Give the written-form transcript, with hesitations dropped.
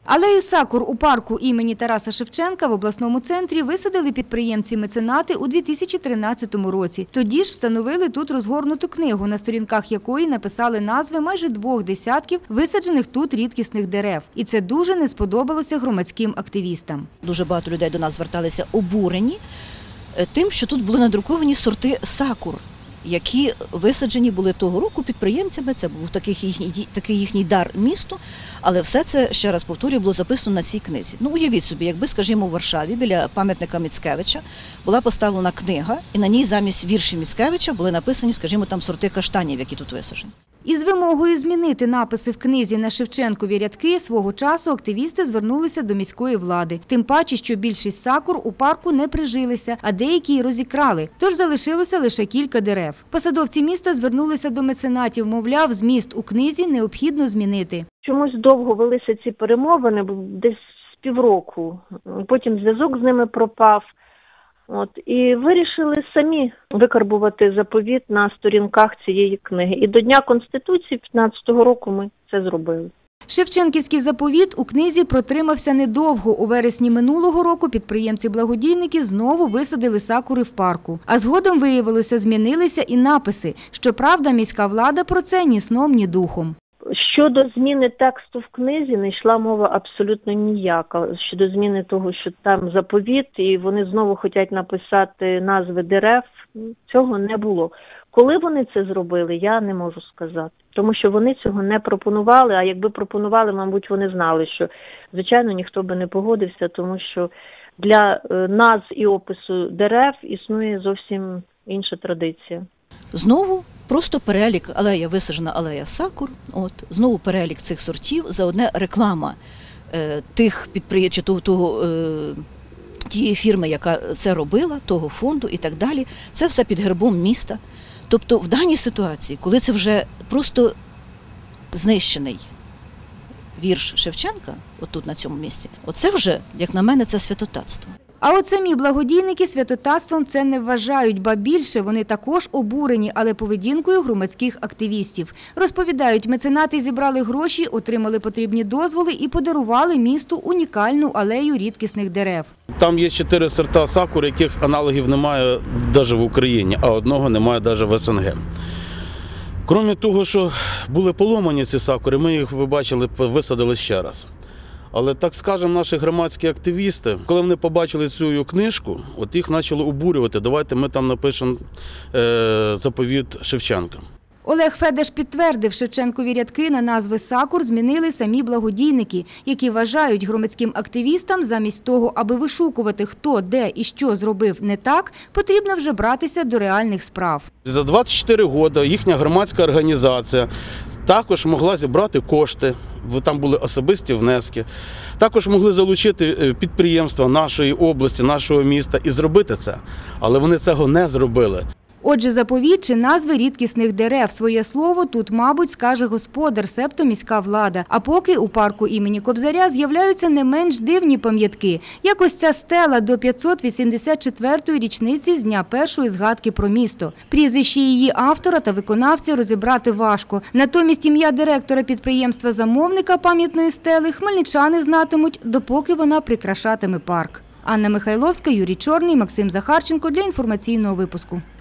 Алею сакур у парку імені Тараса Шевченка в обласному центрі висадили підприємці-меценати у 2013 році. Тоді ж встановили тут розгорнуту книгу, на сторінках якої написали назви майже 2 десятків висаджених тут рідкісних дерев. І це дуже не сподобалося громадським активістам. Дуже багато людей до нас зверталися обурені тим, що тут були надруковані сорти сакур, які висаджені були того року підприємцями. Це був такий їхній дар місту, але все це, ще раз повторюю, було записано на цій книзі. Ну, уявіть собі, якби, скажімо, у Варшаві біля пам'ятника Міцкевича була поставлена книга, і на ній замість віршів Міцкевича були написані, скажімо, там сорти каштанів, які тут висаджені. Із вимогою змінити написи в книзі на Шевченкові рядки свого часу активісти звернулися до міської влади. Тим паче, що більшість сакур у парку не прижилися, а деякі й розікрали, тож залишилося лише кілька дерев. Посадовці міста звернулися до меценатів, мовляв, зміст у книзі необхідно змінити. Чомусь довго велися ці перемовини, десь з півроку. Потім зв'язок з ними пропав. І вирішили самі викарбувати заповіт на сторінках цієї книги. І до Дня Конституції 15-го року ми це зробили. Шевченківський заповіт у книзі протримався недовго. У вересні минулого року підприємці-благодійники знову висадили сакури в парку. А згодом, виявилося, змінилися і написи. Щоправда, міська влада про це ні сном, ні духом. Щодо зміни тексту в книзі не йшла мова абсолютно ніяка. Щодо зміни того, що там заповіт, і вони знову хочуть написати назви дерев, цього не було. Коли вони це зробили, я не можу сказати. Тому що вони цього не пропонували, а якби пропонували, мабуть, вони знали, що, звичайно, ніхто би не погодився, тому що для назв і опису дерев існує зовсім інша традиція. Знову просто перелік алея, висаджена алея сакур, знову перелік цих сортів, заодне реклама тих підприємців, тієї фірми, яка це робила, того фонду і так далі. Це все під гербом міста. Тобто в даній ситуації, коли це вже просто знищений вірш Шевченка, отут на цьому місці, оце вже, як на мене, це святотатство. А от самі благодійники святотатством це не вважають, ба більше вони також обурені, але поведінкою громадських активістів. Розповідають, меценати зібрали гроші, отримали потрібні дозволи і подарували місту унікальну алею рідкісних дерев. Там є 4 сорта сакур, яких аналогів немає навіть в Україні, а одного немає навіть в СНГ. Крім того, що були поломані ці сакури, ми їх, ви бачили, висадили ще раз. Але, так скажемо, наші громадські активісти, коли вони побачили цю книжку, їх почали обурювати. Давайте ми там напишемо заповіт Шевченка. Олег Федеш підтвердив, Шевченкові рядки на назви сакур змінили самі благодійники, які вважають, громадським активістам замість того, аби вишукувати, хто, де і що зробив не так, потрібно вже братися до реальних справ. За 24 роки їхня громадська організація також могла зібрати кошти, там були особисті внески, також могли залучити підприємства нашої області, нашого міста і зробити це. Але вони цього не зробили. Отже, заповіт чи назви рідкісних дерев. Своє слово тут, мабуть, скаже господар, себто міська влада. А поки у парку імені Кобзаря з'являються не менш дивні пам'ятки. Як ось ця стела до 584-ї річниці з дня першої згадки про місто. Прізвище її автора та виконавця розібрати важко. Натомість ім'я директора підприємства-замовника пам'ятної стели хмельничани знатимуть, допоки вона прикрашатиме парк. Анна Михайловська, Юрій Чорний, Максим Захарченко для інформаційного випуску.